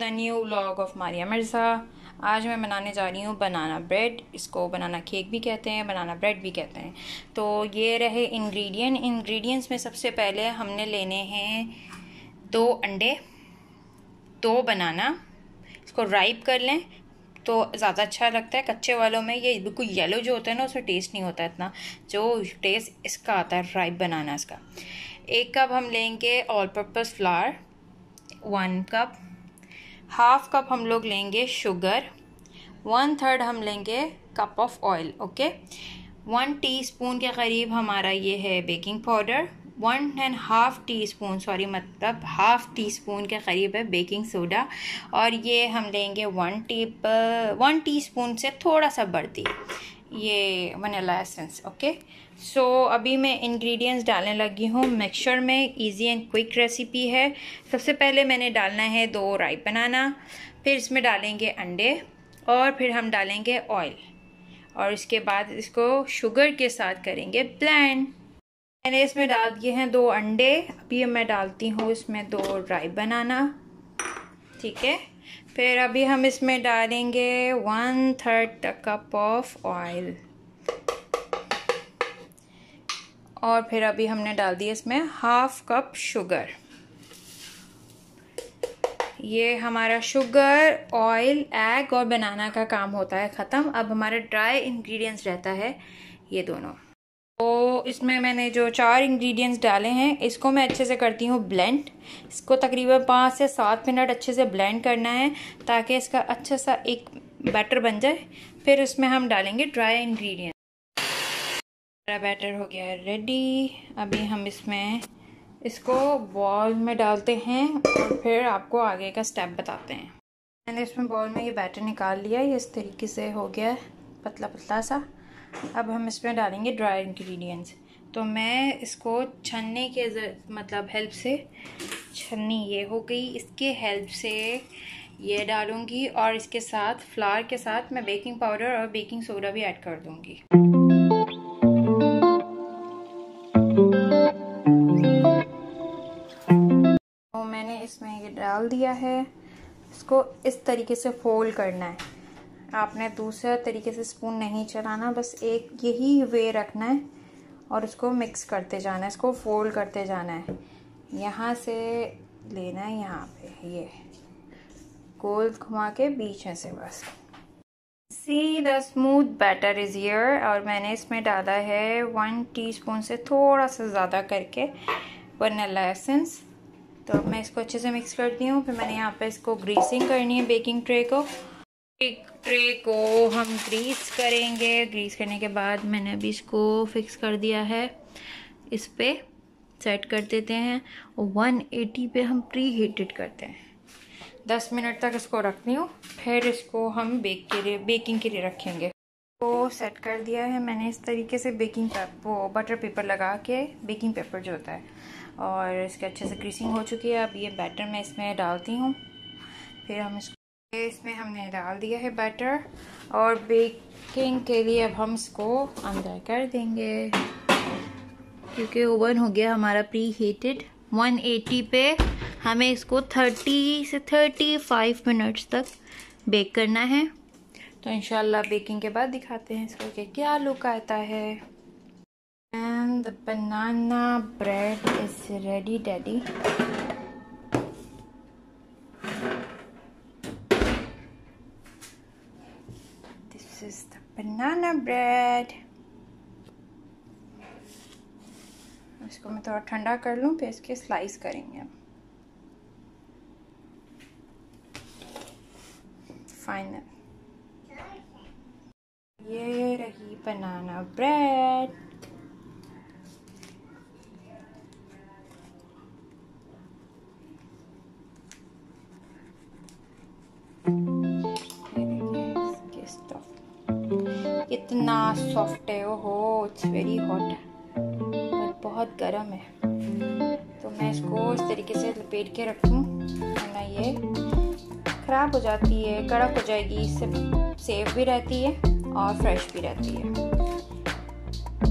New vlog of Maria Mirza. आज मैं बनाने जा रही हूँ बनाना ब्रेड। इसको बनाना केक भी कहते हैं, बनाना ब्रेड भी कहते हैं। तो ये रहे इंग्रेडिएंट्स में सबसे पहले हमने लेने हैं 2 अंडे, 2 बनाना। इसको राइप कर लें तो ज़्यादा अच्छा लगता है। कच्चे वालों में ये बिल्कुल येलो जो होता है ना, उसमें टेस्ट नहीं होता इतना, जो टेस्ट इसका आता है राइप बनाना इसका। 1 कप हम लेंगे all purpose flour, 1 cup. Half cup हम लोग लेंगे शुगर, 1/3 हम लेंगे cup of oil. Okay, 1 teaspoon के करीब हमारा ये है बेकिंग पाउडर, 1.5 टीस्पून मतलब हाफ टी स्पून के करीब है बेकिंग सोडा, और ये हम लेंगे 1 टीस्पून से थोड़ा सा बढ़ती ये वनीला एसेंस। ओके, सो अभी मैं इंग्रेडिएंट्स डालने लगी हूँ मिक्सचर में। इजी एंड क्विक रेसिपी है। सबसे पहले मैंने डालना है 2 राइप बनाना, फिर इसमें डालेंगे अंडे, और फिर हम डालेंगे ऑयल, और इसके बाद इसको शुगर के साथ करेंगे ब्लेंड। मैंने इसमें डाल दिए हैं 2 अंडे। अभी मैं डालती हूँ इसमें 2 राइप बनाना, ठीक है। फिर अभी हम इसमें डालेंगे 1/3 कप ऑफ ऑयल, और फिर अभी हमने डाल दिया इसमें हाफ कप शुगर। ये हमारा शुगर, ऑयल, एग और बनाना का काम होता है ख़त्म। अब हमारा ड्राई इंग्रेडिएंट्स रहता है ये दोनों। तो इसमें मैंने जो 4 इंग्रेडिएंट्स डाले हैं, इसको मैं अच्छे से करती हूँ ब्लेंड। इसको तकरीबन 5 से 7 मिनट अच्छे से ब्लेंड करना है ताकि इसका अच्छा सा एक बैटर बन जाए। फिर इसमें हम डालेंगे ड्राई इंग्रेडिएंट्स। हमारा बैटर हो गया है रेडी। अभी हम इसमें इसको बॉल में डालते हैं और फिर आपको आगे का स्टेप बताते हैं। मैंने इसमें बॉल में ये बैटर निकाल लिया, ये इस तरीके से हो गया है पतला पतला सा। अब हम इसमें डालेंगे ड्राई इंग्रेडिएंट्स। तो मैं इसको छन्नी के मतलब हेल्प से, छन्नी ये हो गई, इसके हेल्प से ये डालूंगी, और इसके साथ फ्लावर के साथ मैं बेकिंग पाउडर और बेकिंग सोडा भी ऐड कर दूंगी। तो मैंने इसमें ये डाल दिया है। इसको इस तरीके से फोल्ड करना है। आपने दूसरा तरीके से स्पून नहीं चलाना, बस एक यही वे रखना है और उसको मिक्स करते जाना है, इसको फोल्ड करते जाना है। यहाँ से लेना है, यहाँ पे ये गोल घुमा के बीच में से बस। See the smooth batter is here. और मैंने इसमें डाला है 1 टीस्पून से थोड़ा सा ज़्यादा करके वनीला एसेंस। तो अब मैं इसको अच्छे से मिक्स करती हूँ। फिर मैंने यहाँ पे इसको ग्रीसिंग करनी है बेकिंग ट्रे को। एक ट्रे को हम ग्रीस करेंगे। ग्रीस करने के बाद मैंने अभी इसको फिक्स कर दिया है, इस पे सेट कर देते हैं, और 180 पे हम प्री हीटेड करते हैं। 10 मिनट तक इसको रखनी हूँ, फिर इसको हम बेकिंग के लिए रखेंगे। तो सेट कर दिया है मैंने इस तरीके से बटर पेपर लगा के, बेकिंग पेपर जो होता है, और इसके अच्छे से ग्रीसिंग हो चुकी है। अब ये बैटर मैं इसमें डालती हूँ। फिर हम इसमें हमने डाल दिया है बैटर, और बेकिंग के लिए अब हम इसको अंदर कर देंगे, क्योंकि ओवन हो गया हमारा प्री हीटेड। 180 पे हमें इसको 30 से 35 मिनट्स तक बेक करना है। तो इंशाल्लाह बेकिंग के बाद दिखाते हैं इसको कि क्या लुक आता है। And the banana bread is ready daddy. This is the banana bread. इसको मैं थोड़ा ठंडा कर लूँ, फिर इसके स्लाइस करेंगे। फाइनल ये रही बनाना ब्रेड। इतना सॉफ्ट है, ओहो इट्स वेरी हॉट, पर बहुत गर्म है। तो मैं इसको इस तरीके से लपेट के रखूँ, वरना ये ख़राब हो जाती है, कड़क हो जाएगी। इससे सेफ भी रहती है और फ्रेश भी रहती है।